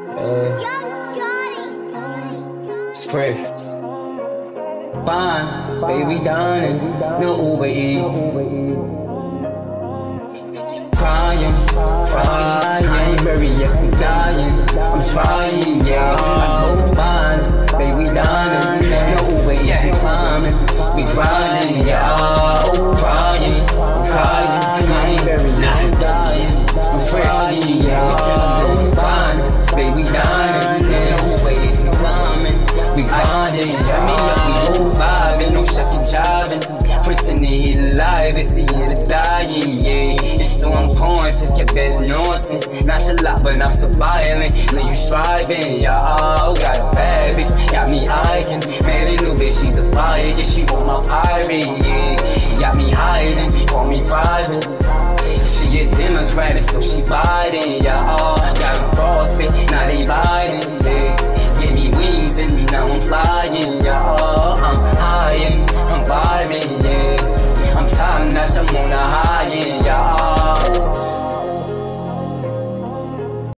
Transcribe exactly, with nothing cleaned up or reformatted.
Uh, Spray. Bonds, baby dining, no Uber Eats. Crying, crying, I ain't very yes, I'm dying. I'm trying, yeah. I smoke bonds, baby dining, no Uber Eats. We climbing, we grinding, yeah. Oh, crying, I'm crying, I ain't very yes, I'm dying. I'm trying, yeah. I smoke bonds, baby dining, no Uber Eats. We climbing, we grinding, yeah. Me up, we go vibing, no shucking jiving. Pretending he alive, it's the year of dying, yeah. It's so unconscious, kept that nonsense. Not a lot, but I'm still violent. Know you striving, yeah. Oh, got a bad bitch, got me eyeing. Man, a new bitch, she's a fire, yeah. She want my pirate, yeah. Got me hiding, call me private. She a Democratic, so she biting, yeah. Oh, got